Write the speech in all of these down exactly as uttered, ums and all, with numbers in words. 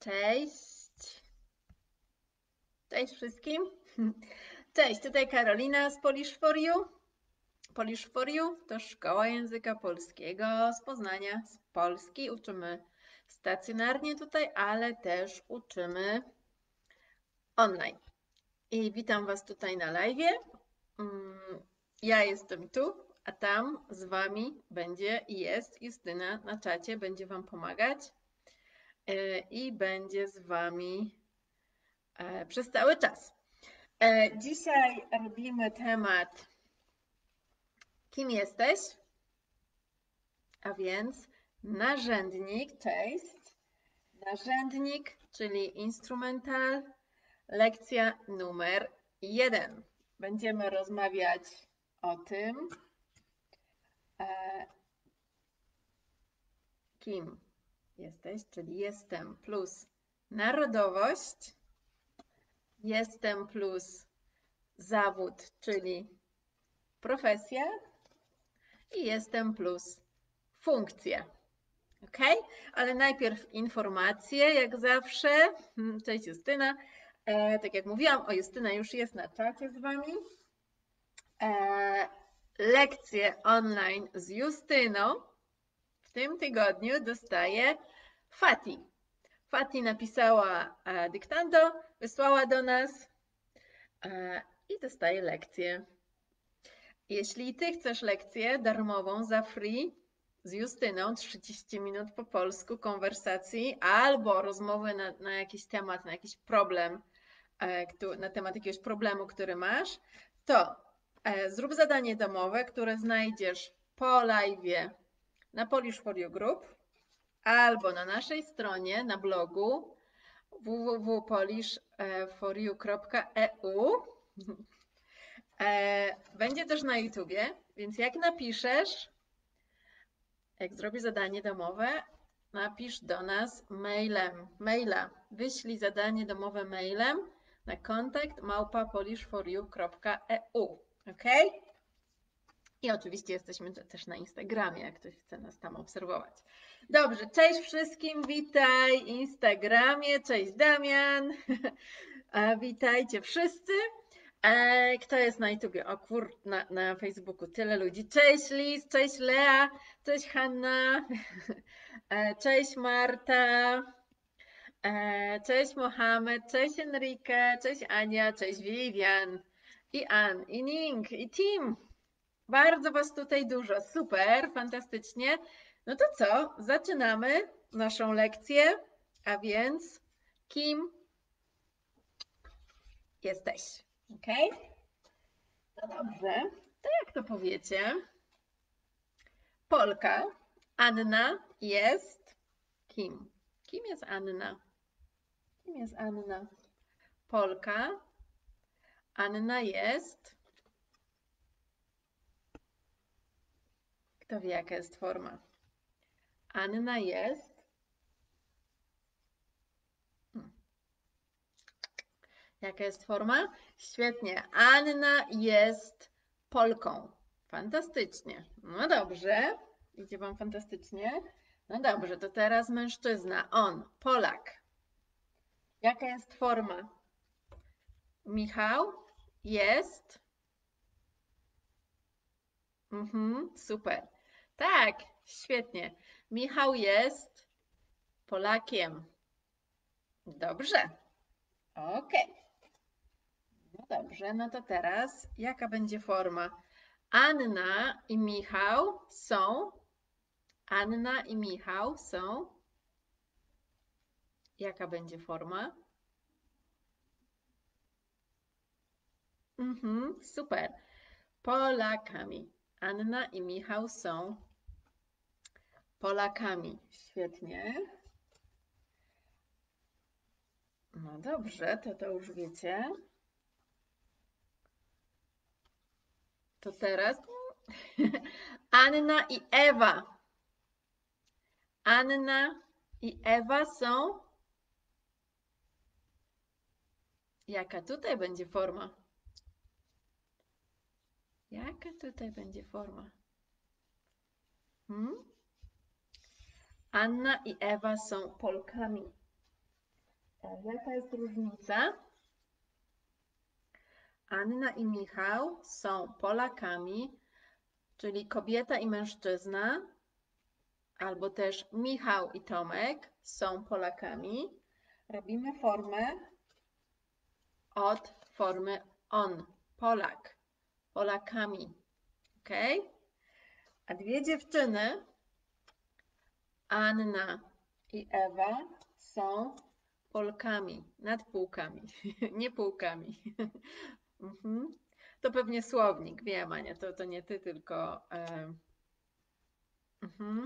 Cześć. Cześć wszystkim. Cześć, tutaj Karolina z Polish for You. Polish for You to szkoła języka polskiego z Poznania, z Polski. Uczymy stacjonarnie tutaj, ale też uczymy online. I witam Was tutaj na live. Ja jestem tu, a tam z Wami będzie i jest Justyna na czacie, będzie Wam pomagać i będzie z Wami przez cały czas. Dzisiaj robimy temat kim jesteś, a więc narzędnik, cześć, narzędnik, czyli instrumental, lekcja numer jeden. Będziemy rozmawiać o tym, kim jesteś, czyli jestem plus narodowość, jestem plus zawód, czyli profesja i jestem plus funkcja. Ok? Ale najpierw informacje, jak zawsze. Cześć Justyna. E, tak jak mówiłam, o Justyna już jest na czacie z Wami. E, lekcje online z Justyną w tym tygodniu dostaje Fati. Fati napisała e, dyktando, wysłała do nas e, i dostaje lekcję. Jeśli Ty chcesz lekcję darmową za free z Justyną, trzydzieści minut po polsku konwersacji albo rozmowy na, na jakiś temat, na jakiś problem, na temat jakiegoś problemu, który masz, to zrób zadanie domowe, które znajdziesz po live na Polish for You Group albo na naszej stronie, na blogu w w w kropka polish for you kropka e u. Będzie też na YouTubie, więc jak napiszesz, jak zrobisz zadanie domowe, napisz do nas mailem, maila, wyślij zadanie domowe mailem na kontakt małpa polish for you kropka e u, ok? I oczywiście jesteśmy też na Instagramie, jak ktoś chce nas tam obserwować. Dobrze, cześć wszystkim, witaj Instagramie, cześć Damian, witajcie wszyscy. Kto jest na YouTubie? O kur, na, na Facebooku tyle ludzi. Cześć Liz, cześć Lea, cześć Hanna, cześć Marta, cześć Mohamed, cześć Enrique, cześć Ania, cześć Vivian, i Ann, i Ning, i Tim. Bardzo Was tutaj dużo, super, fantastycznie. No to co? Zaczynamy naszą lekcję, a więc kim jesteś? Ok? No dobrze, to jak to powiecie? Polka, Anna jest kim? Kim jest Anna? Kim jest Anna? Polka, Anna jest... Kto wie, jaka jest forma? Anna jest... Hmm. Jaka jest forma? Świetnie. Anna jest Polką. Fantastycznie. No dobrze. Idzie Wam fantastycznie? No dobrze, to teraz mężczyzna. On, Polak. Jaka jest forma? Michał jest... Mhm, super. Tak, świetnie. Michał jest Polakiem. Dobrze. Ok. No dobrze, no to teraz jaka będzie forma? Anna i Michał są. Anna i Michał są. Jaka będzie forma? Mhm, super. Polakami. Anna i Michał są Polakami. Świetnie. No dobrze, to to już wiecie. To teraz Anna i Ewa. Anna i Ewa są. Jaka tutaj będzie forma? Jaka tutaj będzie forma? Hmm? Anna i Ewa są Polkami. Jaka jest różnica? Anna i Michał są Polakami, czyli kobieta i mężczyzna, albo też Michał i Tomek są Polakami. Robimy formę od formy on, Polak, Polakami, ok? A dwie dziewczyny, Anna i Ewa, są Polkami, nad półkami, nie półkami. Mhm. To pewnie słownik, wiem, Ania, to, to nie ty, tylko... E... Mhm.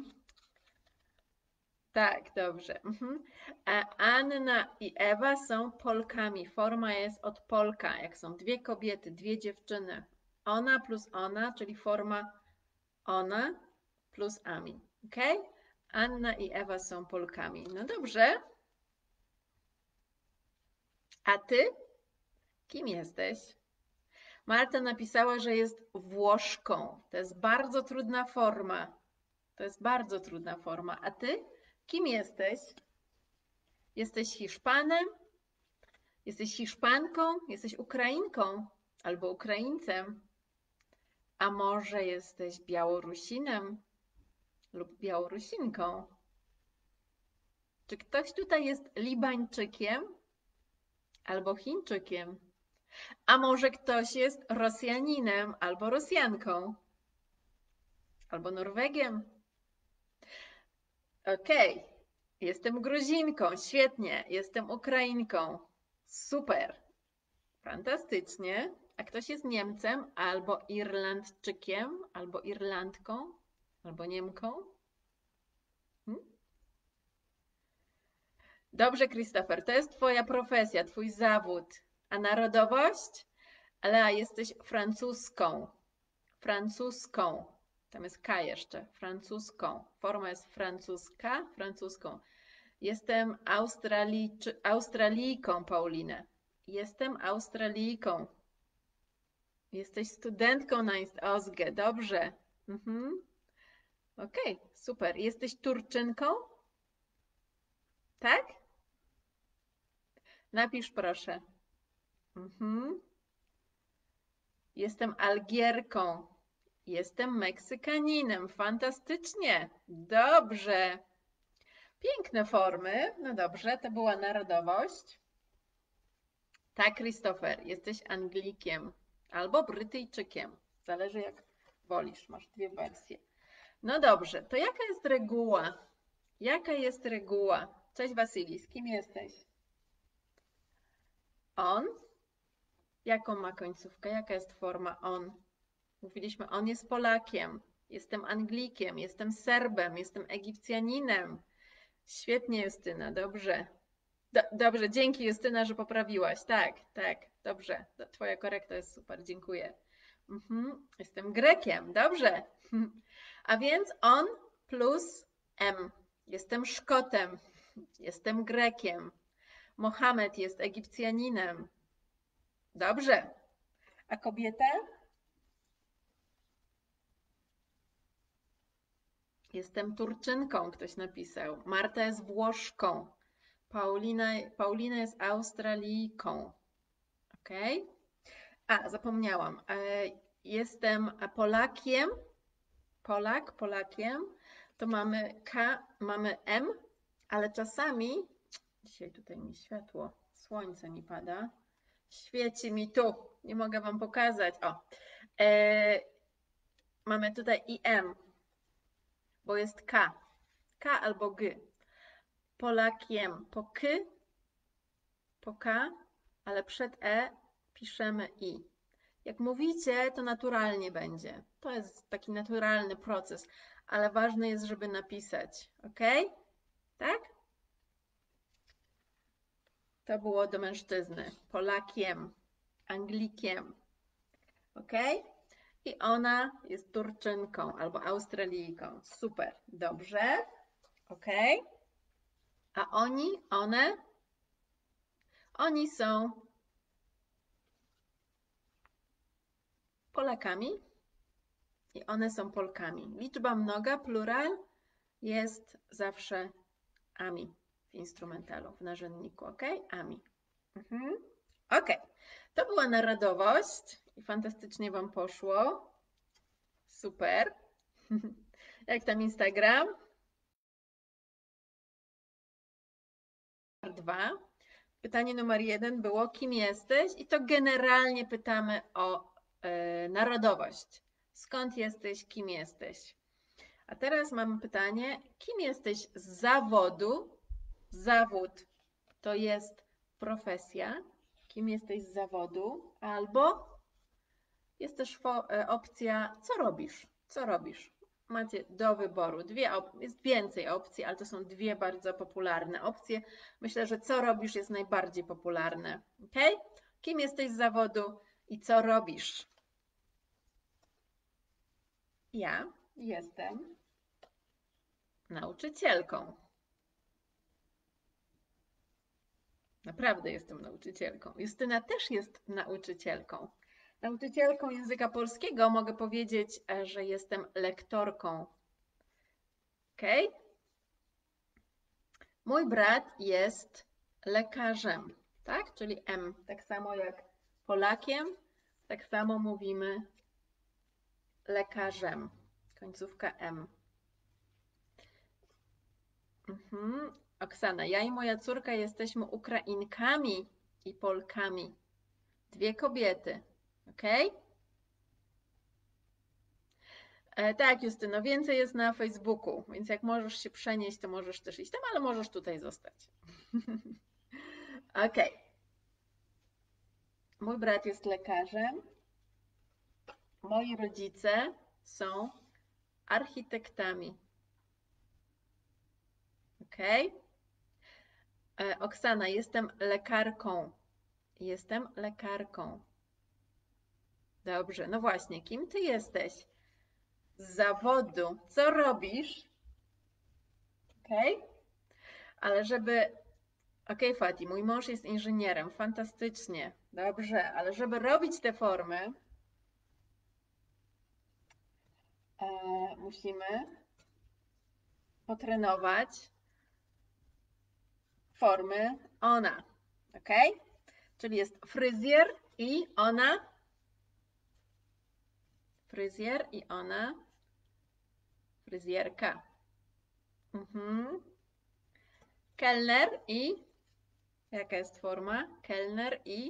Tak, dobrze. Mhm. A Anna i Ewa są Polkami. Forma jest od Polka, jak są dwie kobiety, dwie dziewczyny. Ona plus ona, czyli forma ona plus Ami. Ok? Anna i Ewa są Polkami. No dobrze. A ty? Kim jesteś? Marta napisała, że jest Włoszką. To jest bardzo trudna forma. To jest bardzo trudna forma. A ty? Kim jesteś? Jesteś Hiszpanem? Jesteś Hiszpanką? Jesteś Ukrainką albo Ukraińcem? A może jesteś Białorusinem lub Białorusinką? Czy ktoś tutaj jest Libańczykiem albo Chińczykiem? A może ktoś jest Rosjaninem albo Rosjanką? Albo Norwegiem? Okej, okay. Jestem Gruzinką, świetnie. Jestem Ukrainką, super, fantastycznie. A ktoś jest Niemcem albo Irlandczykiem, albo Irlandką, albo Niemką? Hmm? Dobrze, Christopher, to jest twoja profesja, twój zawód. A narodowość? Ale jesteś francuską. Francuską. Tam jest K jeszcze. Francuską. Forma jest francuska, francuską. Jestem Australijczy, Australijką, Paulinę. Jestem Australijką. Jesteś studentką na Ostgę. Dobrze. Mhm. Okej, okay, super. Jesteś Turczynką? Tak? Napisz proszę. Mhm. Jestem Algierką. Jestem Meksykaninem. Fantastycznie. Dobrze. Piękne formy. No dobrze, to była narodowość. Tak, Christopher, jesteś Anglikiem albo Brytyjczykiem. Zależy jak wolisz. Masz dwie wersje. No dobrze, to jaka jest reguła? Jaka jest reguła? Cześć Wasyli, z kim jesteś? On? Jaką ma końcówkę? Jaka jest forma on? Mówiliśmy, on jest Polakiem, jestem Anglikiem, jestem Serbem, jestem Egipcjaninem. Świetnie, Justyna, dobrze. Do, dobrze, dzięki Justyna, że poprawiłaś. Tak, tak, dobrze. Twoja korekta jest super, dziękuję. Mhm. Jestem Grekiem, dobrze. A więc on plus M. Jestem Szkotem, jestem Grekiem. Mohamed jest Egipcjaninem. Dobrze. A kobieta? Jestem Turczynką, ktoś napisał. Marta jest Włoszką. Paulina, Paulina jest Australijką. Ok? A, zapomniałam. Jestem Polakiem. Polak, Polakiem. To mamy K, mamy M, ale czasami, dzisiaj tutaj mi światło, słońce mi pada, świeci mi tu, nie mogę wam pokazać. O, e, mamy tutaj i M, bo jest K, K albo G. Polakiem po K, po K, ale przed E piszemy I. Jak mówicie, to naturalnie będzie. To jest taki naturalny proces, ale ważne jest, żeby napisać. Ok? Tak? To było do mężczyzny. Polakiem, Anglikiem. Ok? I ona jest Turczynką albo Australijką. Super. Dobrze. Ok? A oni, one? Oni są Polakami i one są Polkami. Liczba mnoga, plural, jest zawsze ami. w instrumentalu, w narzędniku, ok? Ami. Mhm. Ok, to była narodowość i fantastycznie Wam poszło. Super. Jak tam Instagram? Dwa. Pytanie numer jeden było, kim jesteś? I to generalnie pytamy o e, narodowość. Skąd jesteś, kim jesteś? A teraz mamy pytanie, kim jesteś z zawodu? Zawód to jest profesja. Kim jesteś z zawodu? Albo jest też opcja, co robisz? Co robisz? Macie do wyboru dwie opcje, jest więcej opcji, ale to są dwie bardzo popularne opcje. Myślę, że co robisz jest najbardziej popularne. Ok? Kim jesteś z zawodu i co robisz? Ja jestem nauczycielką. Naprawdę jestem nauczycielką. Justyna też jest nauczycielką. Nauczycielką języka polskiego mogę powiedzieć, że jestem lektorką. Ok? Mój brat jest lekarzem, tak? Czyli M. Tak samo jak Polakiem, tak samo mówimy lekarzem. Końcówka M. Mhm. Oksana, ja i moja córka jesteśmy Ukrainkami i Polkami. Dwie kobiety. Ok? E, tak, Justyno, więcej jest na Facebooku, więc jak możesz się przenieść, to możesz też iść tam, ale możesz tutaj zostać. Ok. Mój brat jest lekarzem. Moi rodzice są architektami. Ok? E, Oksana, jestem lekarką. Jestem lekarką. Dobrze, no właśnie, kim ty jesteś? Z zawodu. Co robisz? Ok? Ale żeby. Ok, Fati, mój mąż jest inżynierem. Fantastycznie. Dobrze, ale żeby robić te formy, e, musimy potrenować formy ona. Ok? Czyli jest fryzjer i ona. Fryzjer i ona. Fryzjerka. Mhm. Kelner i. Jaka jest forma? Kelner i.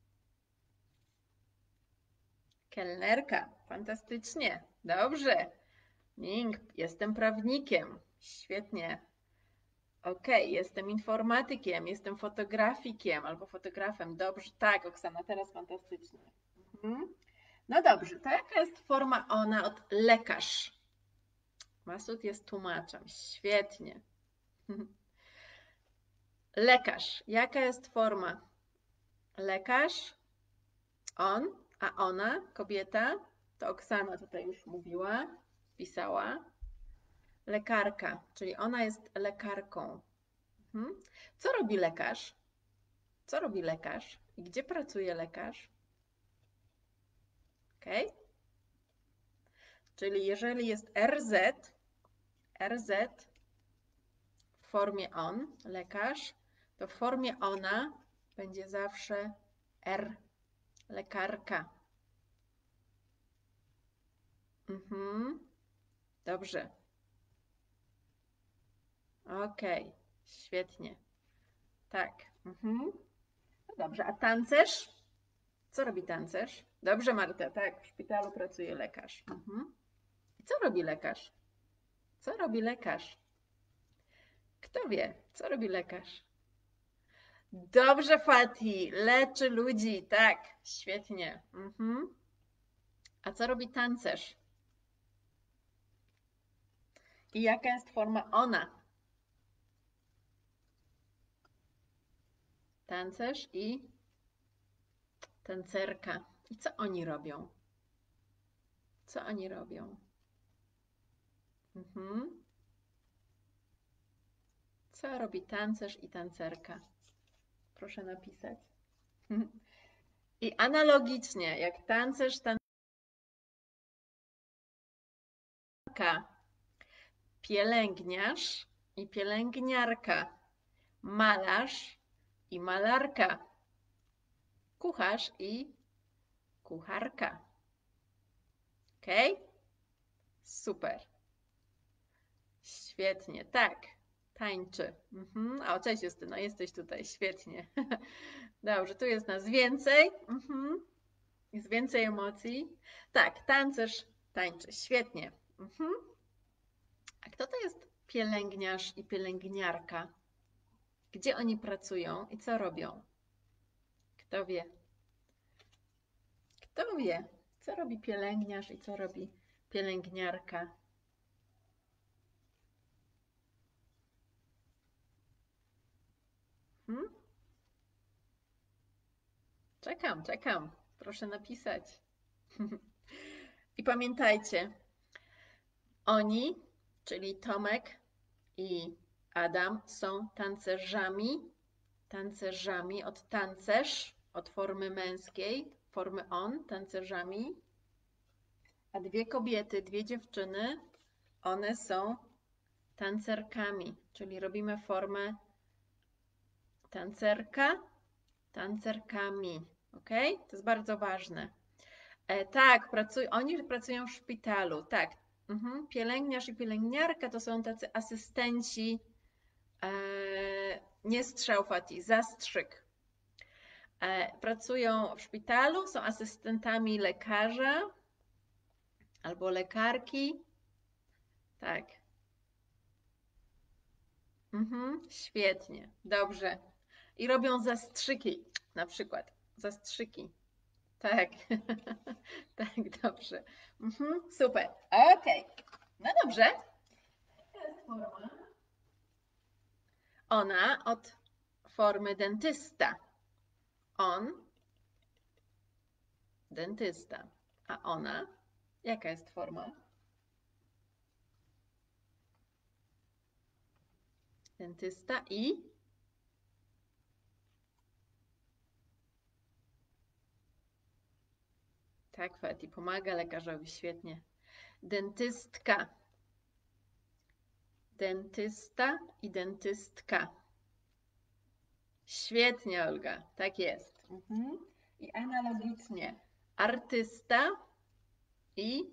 Kelnerka. Fantastycznie. Dobrze. Ming, jestem prawnikiem. Świetnie. Ok, jestem informatykiem, jestem fotografikiem albo fotografem. Dobrze, tak, Oksana, teraz fantastycznie. Mhm. No dobrze, to jaka jest forma ona od lekarz? Masud jest tłumaczem. Świetnie. Lekarz. Jaka jest forma? Lekarz, on, a ona, kobieta, to Oksana tutaj już mówiła, pisała. Lekarka, czyli ona jest lekarką. Mhm. Co robi lekarz? Co robi lekarz? I gdzie pracuje lekarz? Ok? Czyli jeżeli jest R Z, R Z w formie on, lekarz, to w formie ona będzie zawsze R, lekarka. Mhm. Dobrze. Ok, świetnie. Tak. Mhm. No dobrze, a tancerz? Co robi tancerz? Dobrze, Marta, tak, w szpitalu pracuje lekarz. Mhm. I co robi lekarz? Co robi lekarz? Kto wie, co robi lekarz? Dobrze, Fati, leczy ludzi, tak, świetnie. Mhm. A co robi tancerz? I jaka jest forma ona? Tancerz i tancerka. I co oni robią? Co oni robią? Mhm. Co robi tancerz i tancerka? Proszę napisać. I analogicznie, jak tancerz, tancerka, pielęgniarz i pielęgniarka malarz i malarka, kucharz i kucharka. Ok? Super. Świetnie, tak. Tańczy. Mhm. O, cześć Justyno, jesteś tutaj, świetnie. Dobrze, tu jest nas więcej. Mhm. Jest więcej emocji. Tak, tancerz tańczy, świetnie. Mhm. A kto to jest pielęgniarz i pielęgniarka? Gdzie oni pracują i co robią? Kto wie? Kto wie, co robi pielęgniarz i co robi pielęgniarka? Hmm? Czekam, czekam. Proszę napisać. I pamiętajcie, oni, czyli Tomek i Adam, są tancerzami, tancerzami od tancerz, od formy męskiej, formy on, tancerzami. A dwie kobiety, dwie dziewczyny, one są tancerkami, czyli robimy formę tancerka, tancerkami. Ok? To jest bardzo ważne. E, tak, pracuj, oni pracują w szpitalu. Tak. Mhm. Pielęgniarz i pielęgniarka to są tacy asystenci, e, nie strzał Fati, zastrzyk. E, pracują w szpitalu, są asystentami lekarza albo lekarki. Tak. Mhm. Świetnie, dobrze. I robią zastrzyki, na przykład. Zastrzyki. Tak, tak, dobrze. Mhm, super, okej. No dobrze. To jest forma. Ona od formy dentysta. On, dentysta. A ona, jaka jest forma? Dentysta i tak, Fati pomaga lekarzowi, świetnie. Dentystka. Dentysta i dentystka. Świetnie, Olga, tak jest. Mhm. I analogicznie artysta i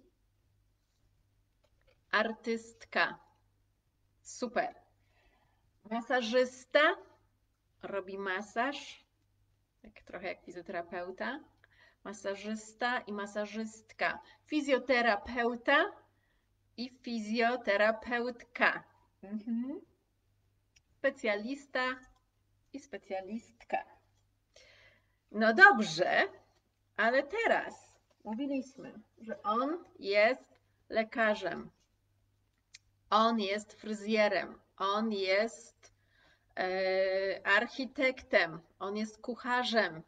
artystka. Super. Masażysta robi masaż, tak trochę jak fizjoterapeuta. Masażysta i masażystka. Fizjoterapeuta i fizjoterapeutka. Mhm. Specjalista i specjalistka. No dobrze, ale teraz mówiliśmy, że on jest lekarzem, on jest fryzjerem, on jest e, architektem, on jest kucharzem.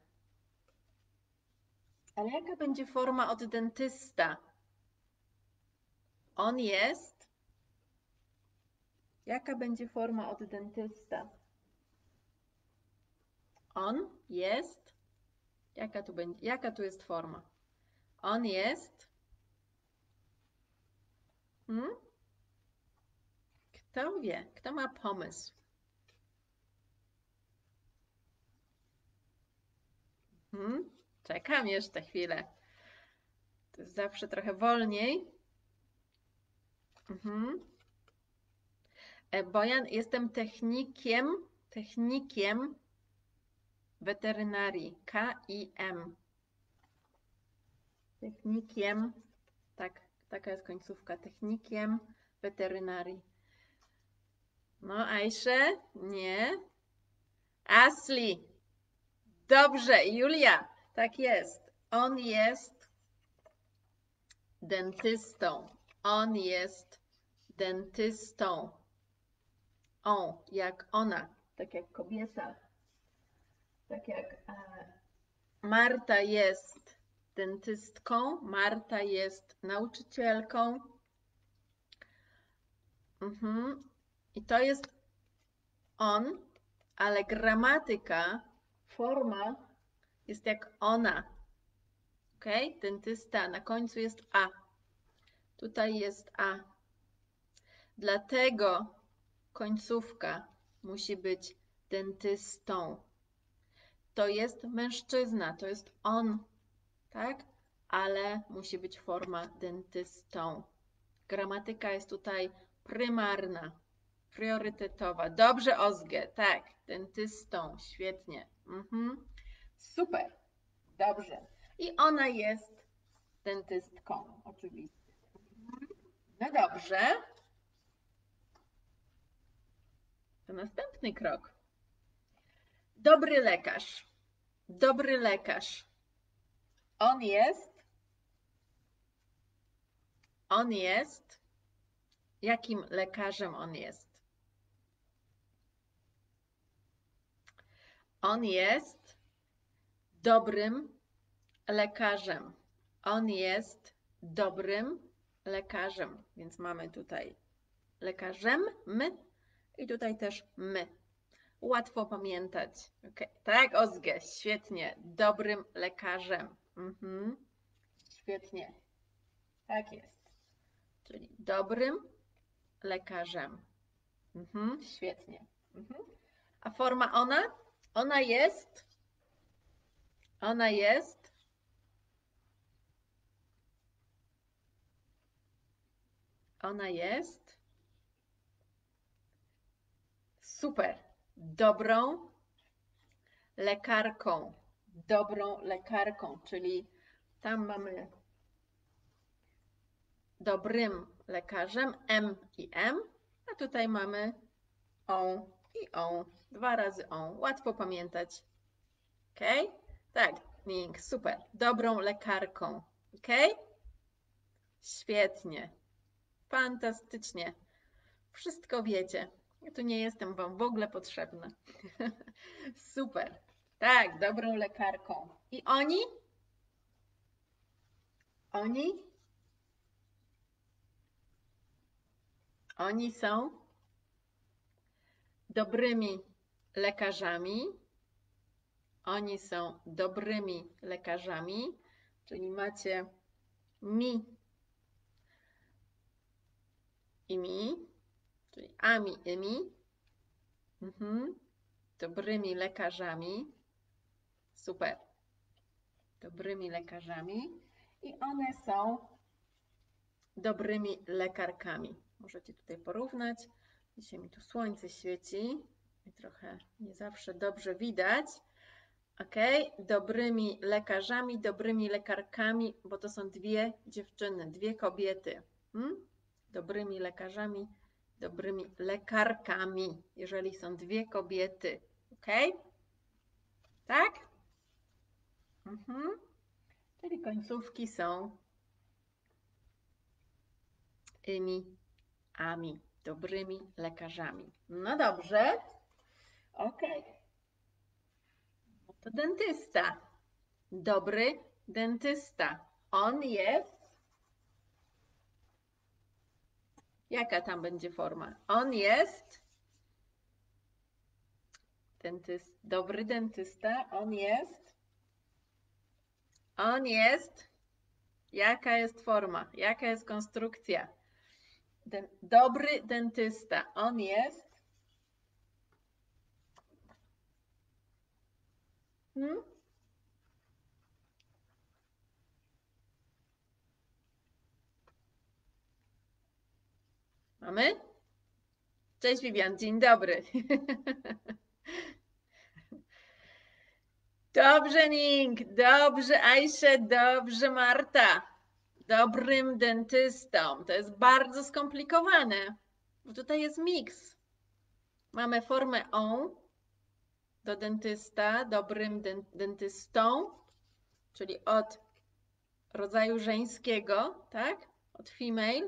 Ale jaka będzie forma od dentysta? On jest. Jaka będzie forma od dentysta? On jest. Jaka tu będzie? Jaka tu jest forma? On jest. Hmm? Kto wie? Kto ma pomysł? Hmm? Czekam jeszcze chwilę. To jest zawsze trochę wolniej. Mhm. E, Bojan, jestem technikiem, technikiem weterynarii. K I M. Technikiem, tak, taka jest końcówka. Technikiem weterynarii. No, Ajsze? Nie. Asli. Dobrze, Julia. Tak jest. On jest dentystą. On jest dentystą. On, jak ona, tak jak kobieta. Tak jak e, Marta jest dentystką, Marta jest nauczycielką. Mhm. I to jest on, ale gramatyka, forma jest jak ona. Ok? Dentysta, na końcu jest A. Tutaj jest A. Dlatego końcówka musi być dentystą. To jest mężczyzna, to jest on, tak? Ale musi być forma dentystą. Gramatyka jest tutaj prymarna, priorytetowa. Dobrze, Ozgę, tak, dentystą, świetnie. Mhm. Super, dobrze. I ona jest dentystką, oczywiście. No dobrze. To następny krok. Dobry lekarz. Dobry lekarz. On jest. On jest. Jakim lekarzem on jest? On jest dobrym lekarzem. On jest dobrym lekarzem. Więc mamy tutaj lekarzem, my i tutaj też my. Łatwo pamiętać. Okay. Tak, Ozgę, świetnie. Dobrym lekarzem. Mhm. Świetnie. Tak jest. Czyli dobrym lekarzem. Mhm. Świetnie. Mhm. A forma ona? Ona jest. Ona jest. Ona jest. Super. Dobrą lekarką. Dobrą lekarką, czyli tam mamy dobrym lekarzem, M i M, a tutaj mamy on i on, dwa razy on. Łatwo pamiętać. Ok? Tak, Ning, super. Dobrą lekarką. Ok? Świetnie. Fantastycznie. Wszystko wiecie. Ja tu nie jestem Wam w ogóle potrzebna. Super. Tak, dobrą lekarką. I oni? Oni? Oni są dobrymi lekarzami. Oni są dobrymi lekarzami, czyli macie mi i mi, czyli ami i mi. Mhm. Dobrymi lekarzami. Super. Dobrymi lekarzami. I one są dobrymi lekarkami. Możecie tutaj porównać. Dzisiaj mi tu słońce świeci i trochę nie zawsze dobrze widać. Ok, dobrymi lekarzami, dobrymi lekarkami, bo to są dwie dziewczyny, dwie kobiety. Hmm? Dobrymi lekarzami, dobrymi lekarkami, jeżeli są dwie kobiety. Ok? Tak? Mhm. Czyli końcówki są ymi, ami, dobrymi lekarzami. No dobrze. Ok. No to dentysta. Dobry dentysta. On jest. Jaka tam będzie forma? On jest. Dentyst, dobry dentysta. On jest. On jest. Jaka jest forma? Jaka jest konstrukcja? Den, dobry dentysta. On jest. Hmm? Mamy? Cześć Vivian, dzień dobry. Dobrze Ning, dobrze Ajsze, dobrze Marta. Dobrym dentystą. To jest bardzo skomplikowane, bo tutaj jest miks. Mamy formę on do dentysta, dobrym dentystą, czyli od rodzaju żeńskiego, tak? Od female.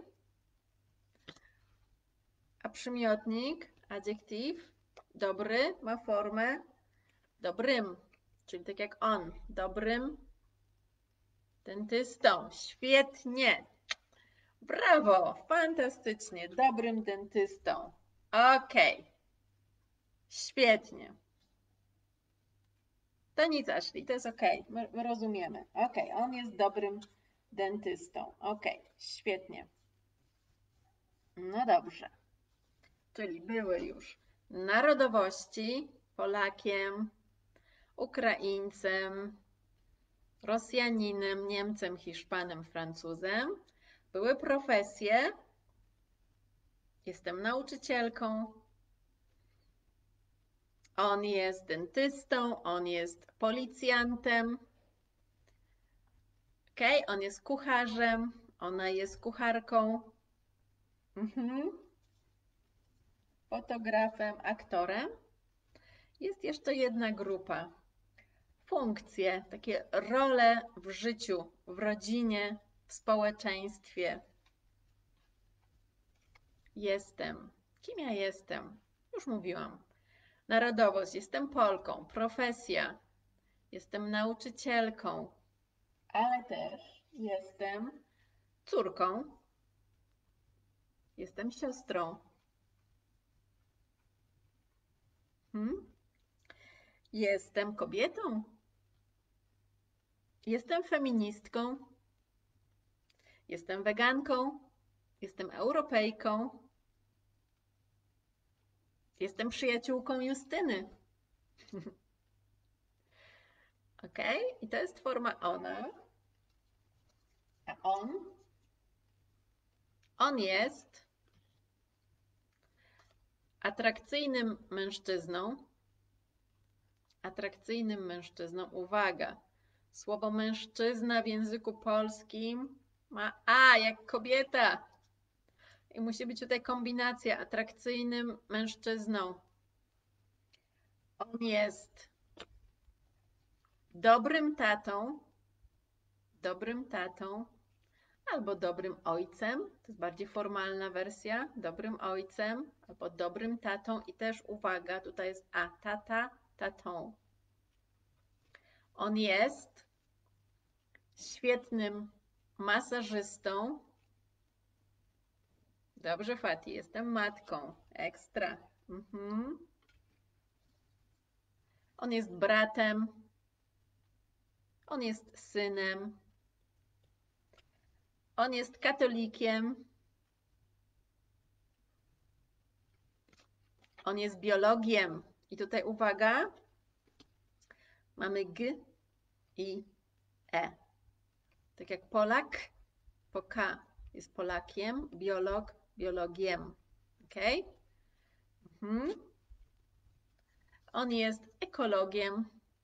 A przymiotnik, adjektyw, dobry ma formę dobrym, czyli tak jak on, dobrym dentystą. Świetnie. Brawo, fantastycznie, dobrym dentystą. Ok, świetnie. To nic, Ashley, to jest ok, my, my rozumiemy. Ok, on jest dobrym dentystą. Ok, świetnie. No dobrze. Czyli były już narodowości, Polakiem, Ukraińcem, Rosjaninem, Niemcem, Hiszpanem, Francuzem. Były profesje. Jestem nauczycielką. On jest dentystą, on jest policjantem. Ok, on jest kucharzem, ona jest kucharką. Mhm. Fotografem, aktorem. Jest jeszcze jedna grupa. Funkcje, takie role w życiu, w rodzinie, w społeczeństwie. Jestem. Kim ja jestem? Już mówiłam. Narodowość. Jestem Polką. Profesja. Jestem nauczycielką. Ale też jestem córką. Jestem siostrą. Hmm? Jestem kobietą. Jestem feministką. Jestem weganką. Jestem Europejką. Jestem przyjaciółką Justyny. Ok? I to jest forma ona. A on? On jest atrakcyjnym mężczyzną. Atrakcyjnym mężczyzną. Uwaga. Słowo mężczyzna w języku polskim ma a jak kobieta. I musi być tutaj kombinacja. Atrakcyjnym mężczyzną. On jest dobrym tatą. Dobrym tatą. Albo dobrym ojcem. To jest bardziej formalna wersja. Dobrym ojcem. Albo dobrym tatą. I też uwaga, tutaj jest a. Tata, tatą. On jest świetnym masażystą. Dobrze, Fati, jestem matką. Ekstra. Mhm. On jest bratem. On jest synem. On jest katolikiem. On jest biologiem. I tutaj uwaga, mamy G i E. Tak jak Polak, po K jest Polakiem, biolog, biologiem. Ok? Mhm. On jest ekologiem.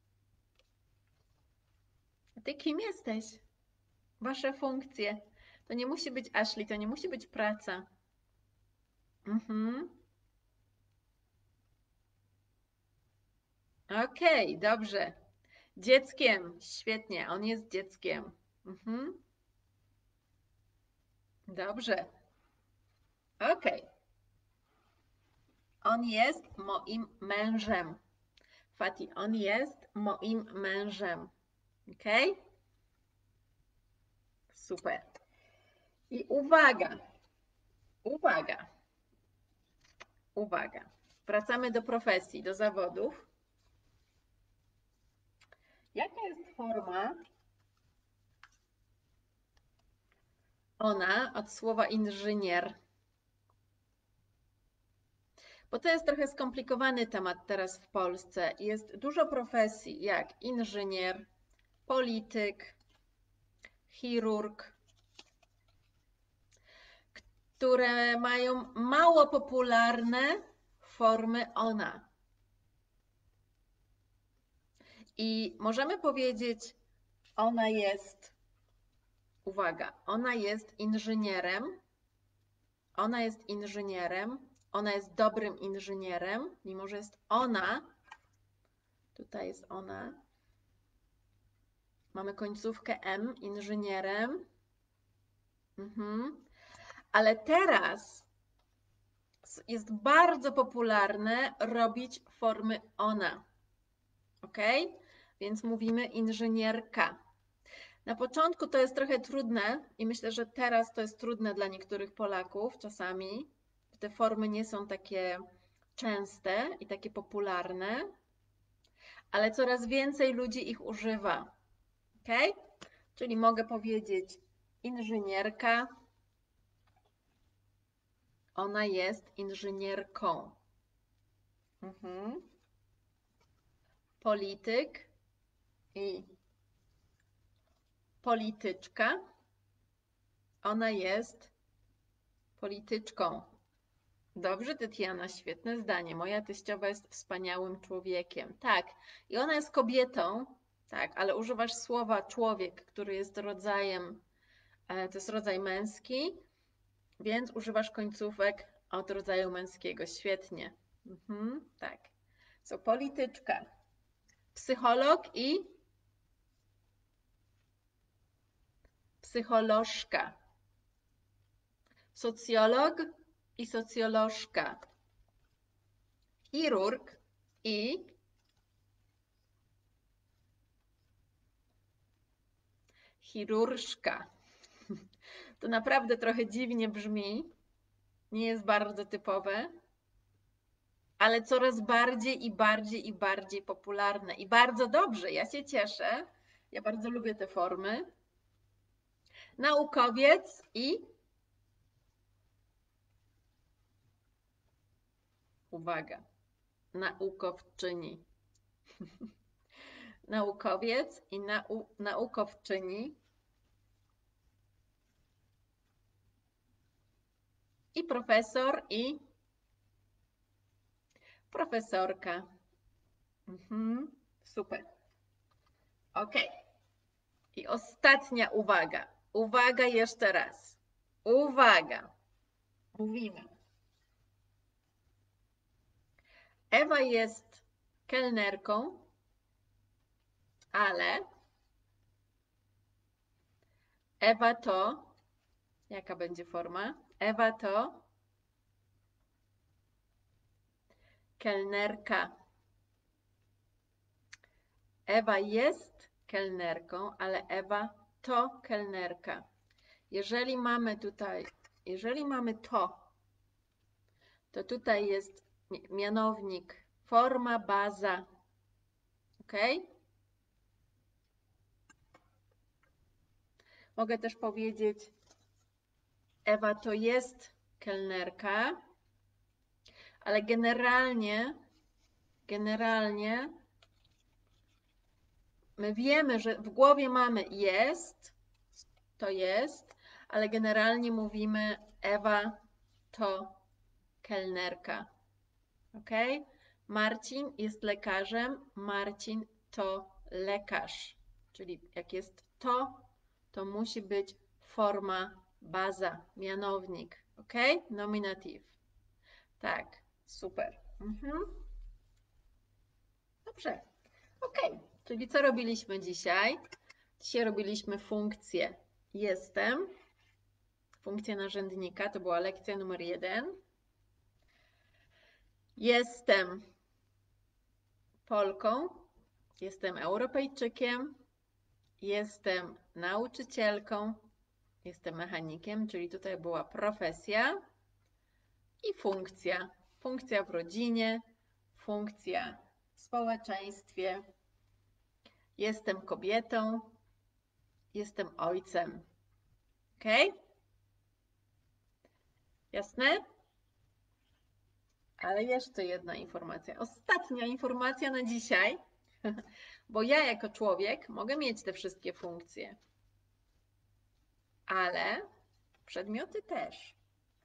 A ty kim jesteś? Wasze funkcje. To nie musi być Ashley, to nie musi być praca. Mhm. Okej, okay, dobrze. Dzieckiem, świetnie, on jest dzieckiem. Mhm. Dobrze. Okej. Okay. On jest moim mężem. Fati, on jest moim mężem. Ok? Super. I uwaga, uwaga, uwaga. Wracamy do profesji, do zawodów. Jaka jest forma ona od słowa inżynier? Bo to jest trochę skomplikowany temat teraz w Polsce. Jest dużo profesji jak inżynier, polityk, chirurg, które mają mało popularne formy ona. I możemy powiedzieć, ona jest, uwaga, ona jest inżynierem, ona jest inżynierem, ona jest dobrym inżynierem, mimo że jest ona, tutaj jest ona, mamy końcówkę M, inżynierem, mhm. Ale teraz jest bardzo popularne robić formy ona, ok? Więc mówimy inżynierka. Na początku to jest trochę trudne i myślę, że teraz to jest trudne dla niektórych Polaków czasami. Te formy nie są takie częste i takie popularne, ale coraz więcej ludzi ich używa. Ok? Czyli mogę powiedzieć inżynierka, ona jest inżynierką. Mhm. polityk i polityczka. Ona jest polityczką. Dobrze, Tytiana, świetne zdanie. Moja teściowa jest wspaniałym człowiekiem. Tak, i ona jest kobietą, tak, ale używasz słowa człowiek, który jest rodzajem, to jest rodzaj męski, więc używasz końcówek od rodzaju męskiego. Świetnie. Mhm, tak. So, polityczka, psycholog i psycholożka, socjolog i socjolożka, chirurg i chirurżka. To naprawdę trochę dziwnie brzmi, nie jest bardzo typowe, ale coraz bardziej i bardziej i bardziej popularne. I bardzo dobrze, ja się cieszę. Ja bardzo lubię te formy. Naukowiec i uwaga, naukowczyni. Naukowiec i nau naukowczyni i profesor i profesorka. Mhm, super. Ok. I ostatnia uwaga. Uwaga jeszcze raz. Uwaga. Mówimy. Ewa jest kelnerką, ale Ewa to, jaka będzie forma? Ewa to kelnerka. Ewa jest kelnerką, ale Ewa to kelnerka. Jeżeli mamy tutaj, jeżeli mamy to, to tutaj jest mianownik, forma, baza. Ok? Mogę też powiedzieć, Ewa to jest kelnerka, ale generalnie, generalnie my wiemy, że w głowie mamy jest, to jest, ale generalnie mówimy Ewa to kelnerka. Ok? Marcin jest lekarzem, Marcin to lekarz. Czyli jak jest to, to musi być forma, baza, mianownik. Ok? Nominatyw. Tak, super. Mhm. Dobrze. Ok, czyli co robiliśmy dzisiaj? Dzisiaj robiliśmy funkcję jestem. Funkcja narzędnika, to była lekcja numer jeden. Jestem Polką, jestem Europejczykiem, jestem nauczycielką, jestem mechanikiem, czyli tutaj była profesja i funkcja. Funkcja w rodzinie, funkcja w społeczeństwie. Jestem kobietą, jestem ojcem. Ok? Jasne? Ale jeszcze jedna informacja. Ostatnia informacja na dzisiaj, bo ja jako człowiek mogę mieć te wszystkie funkcje, ale przedmioty też.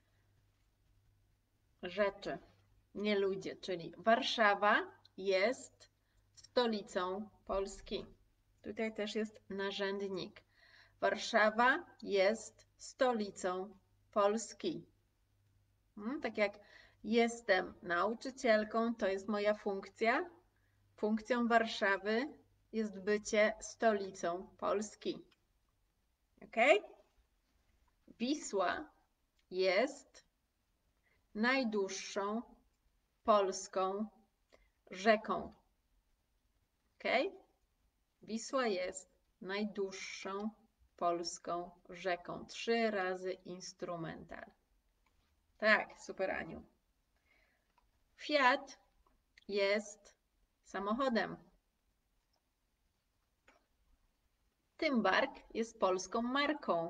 Rzeczy, nie ludzie, czyli Warszawa jest stolicą Polski. Tutaj też jest narzędnik. Warszawa jest stolicą Polski. Hmm, tak jak jestem nauczycielką, to jest moja funkcja. Funkcją Warszawy jest bycie stolicą Polski. Ok? Wisła jest najdłuższą polską rzeką. Ok? Wisła jest najdłuższą polską rzeką. Trzy razy instrumental. Tak, super, Aniu. Fiat jest samochodem. Tymbark jest polską marką.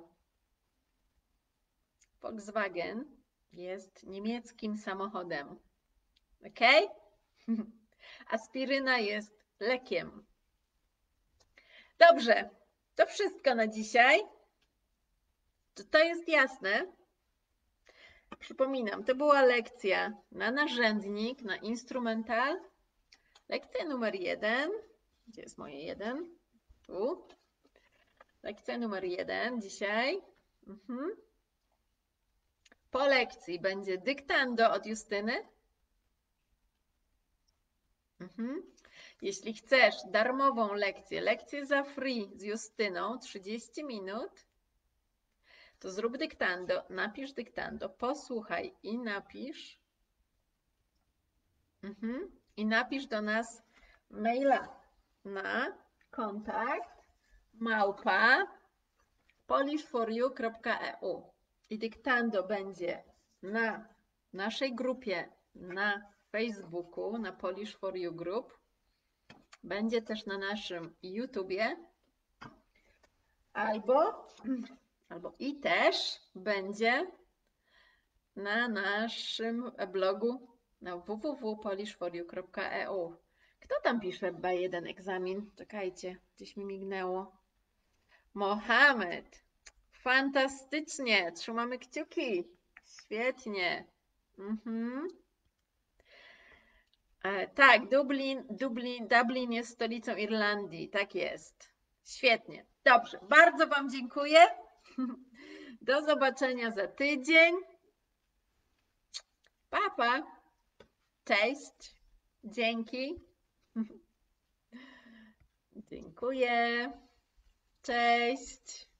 Volkswagen jest niemieckim samochodem. Ok? Aspiryna jest lekiem. Dobrze, to wszystko na dzisiaj. Czy to jest jasne? Przypominam, to była lekcja na narzędnik, na instrumental. Lekcja numer jeden. Gdzie jest moje jeden? Tu. Lekcja numer jeden dzisiaj. Mhm. Po lekcji będzie dyktando od Justyny. Mhm. Jeśli chcesz darmową lekcję, lekcję za free z Justyną, trzydzieści minut, to zrób dyktando, napisz dyktando, posłuchaj i napisz. Mhm. I napisz do nas maila na kontakt małpa polish for you kropka e u. I dyktando będzie na naszej grupie na Facebooku, na Polish for You Group. Będzie też na naszym YouTubie. Albo, albo i też będzie na naszym blogu na w w w kropka polish for you kropka e u. Kto tam pisze B jeden egzamin? Czekajcie, gdzieś mi mignęło. Mohamed. Fantastycznie. Trzymamy kciuki. Świetnie. Mhm. E, tak, Dublin, Dublin, Dublin jest stolicą Irlandii. Tak jest. Świetnie. Dobrze. Bardzo Wam dziękuję. Do zobaczenia za tydzień. Pa, pa. Cześć. Dzięki. Dziękuję. Cześć.